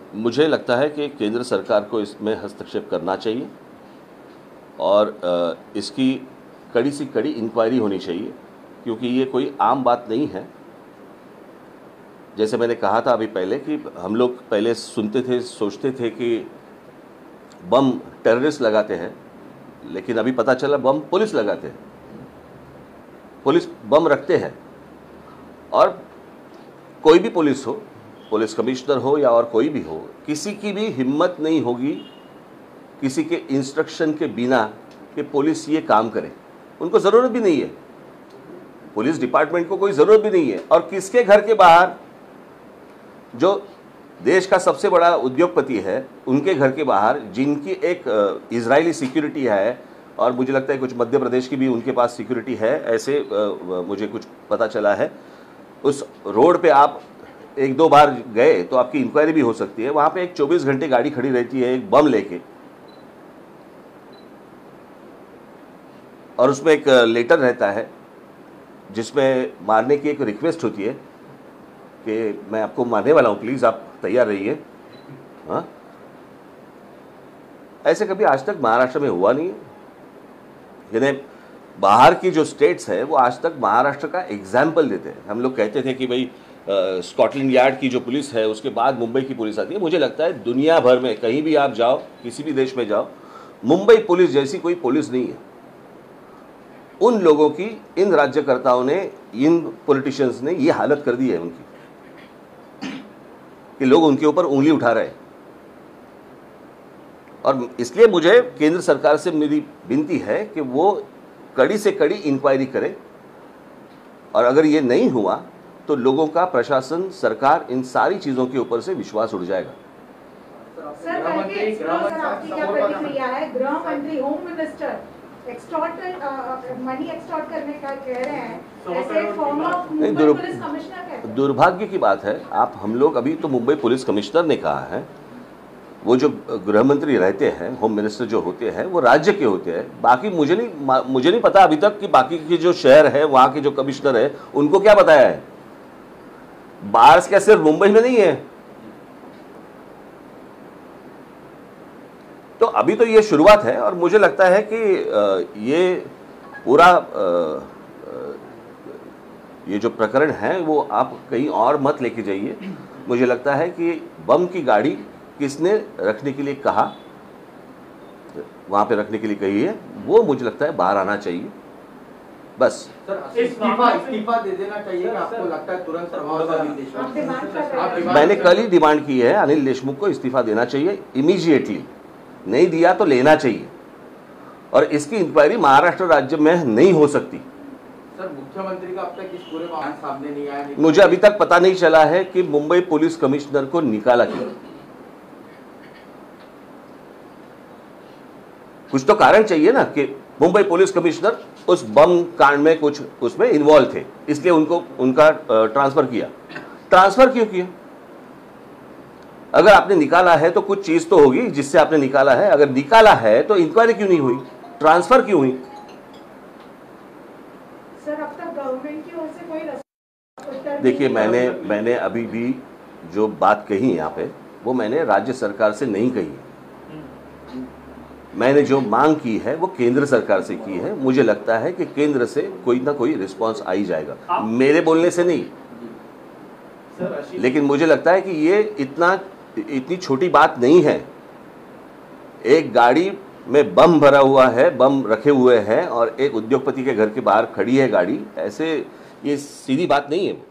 मुझे लगता है कि केंद्र सरकार को इसमें हस्तक्षेप करना चाहिए और इसकी कड़ी से कड़ी इंक्वायरी होनी चाहिए, क्योंकि ये कोई आम बात नहीं है। जैसे मैंने कहा था अभी पहले कि हम लोग पहले सुनते थे, सोचते थे कि बम टेररिस्ट लगाते हैं, लेकिन अभी पता चला बम पुलिस लगाते हैं। पुलिस बम रखते हैं और कोई भी पुलिस हो, पुलिस कमिश्नर हो या और कोई भी हो, किसी की भी हिम्मत नहीं होगी किसी के इंस्ट्रक्शन के बिना कि पुलिस ये काम करे। उनको ज़रूरत भी नहीं है, पुलिस डिपार्टमेंट को कोई ज़रूरत भी नहीं है। और किसके घर के बाहर, जो देश का सबसे बड़ा उद्योगपति है, उनके घर के बाहर, जिनकी एक इजरायली सिक्योरिटी है और मुझे लगता है कुछ मध्य प्रदेश की भी उनके पास सिक्योरिटी है, ऐसे मुझे कुछ पता चला है। उस रोड पे आप एक दो बार गए तो आपकी इंक्वायरी भी हो सकती है। वहाँ पे एक 24 घंटे गाड़ी खड़ी रहती है एक बम लेके, और उसमें एक लेटर रहता है जिसमें मारने की एक रिक्वेस्ट होती है कि मैं आपको मारने वाला हूँ, प्लीज़ आप तैयार रहिए। हाँ, ऐसे कभी आज तक महाराष्ट्र में हुआ नहीं है। यानी बाहर की जो स्टेट्स है वो आज तक महाराष्ट्र का एग्जाम्पल देते हैं। हम लोग कहते थे कि भाई स्कॉटलैंड यार्ड की जो पुलिस है उसके बाद मुंबई की पुलिस आती है। मुझे लगता है दुनिया भर में कहीं भी आप जाओ, किसी भी देश में जाओ, मुंबई पुलिस जैसी कोई पुलिस नहीं है। उन लोगों की, इन राज्यकर्ताओं ने, इन पॉलिटिशियंस ने ये हालत कर दी है उनकी कि लोग उनके ऊपर उंगली उठा रहे हैं। और इसलिए मुझे केंद्र सरकार से मेरी विनती है कि वो कड़ी से कड़ी इंक्वायरी करे, और अगर ये नहीं हुआ तो लोगों का, प्रशासन, सरकार, इन सारी चीज़ों के ऊपर से विश्वास उठ जाएगा। सर, आपकी क्या प्रतिक्रिया है? गृह मंत्री, होम मिनिस्टर मनी एक्सटॉर्ट करने का कह रहे हैं, ऐसे फॉर्मर मुंबई पुलिस कमिश्नर कहते हैं। दुर्भाग्य की बात है। हम लोग अभी तो मुंबई पुलिस कमिश्नर ने कहा है, वो जो गृह मंत्री रहते हैं, होम मिनिस्टर जो होते हैं, वो राज्य के होते हैं। बाकी मुझे नहीं पता अभी तक कि बाकी के जो शहर है, वहाँ के जो कमिश्नर है, उनको क्या बताया है। बार्स क्या सिर्फ मुंबई में नहीं है। तो अभी तो ये शुरुआत है, और मुझे लगता है कि ये पूरा ये जो प्रकरण है वो आप कहीं और मत लेके जाइए। मुझे लगता है कि बम की गाड़ी किसने रखने के लिए कहा, वहाँ पे रखने के लिए कही है, वो मुझे लगता है बाहर आना चाहिए बस। इस्तीफा दे देना चाहिए। आपको लगता है तुरंत प्रभाव से अनिल देशमुख? मैंने कल ही डिमांड की है, अनिल देशमुख को इस्तीफा देना चाहिए इमीडिएटली। नहीं दिया तो लेना चाहिए, और इसकी इंक्वायरी महाराष्ट्र राज्य में नहीं हो सकती। सर, मुख्यमंत्री का अब तक इस पूरे मामले सामने नहीं आया। मुझे अभी तक पता नहीं चला है कि मुंबई पुलिस कमिश्नर को निकाला क्यों। कुछ तो कारण चाहिए ना कि मुंबई पुलिस कमिश्नर उस बम कांड में कुछ उसमें इन्वॉल्व थे, इसलिए उनका ट्रांसफर किया। ट्रांसफर क्यों किया? अगर आपने निकाला है तो कुछ चीज तो होगी जिससे आपने निकाला है। अगर निकाला है तो इंक्वायरी क्यों नहीं हुई, ट्रांसफर क्यों हुई? सर, अब तक गवर्नमेंट की ओर से कोई देखिए, मैंने अभी भी जो बात कही यहाँ पे, वो मैंने राज्य सरकार से नहीं कही है। मैंने जो मांग की है वो केंद्र सरकार से की है। मुझे लगता है कि केंद्र से कोई ना कोई रिस्पांस आ ही जाएगा, मेरे बोलने से नहीं। लेकिन मुझे लगता है कि ये इतनी छोटी बात नहीं है। एक गाड़ी में बम भरा हुआ है, बम रखे हुए हैं, और एक उद्योगपति के घर के बाहर खड़ी है गाड़ी, ऐसे ये सीधी बात नहीं है।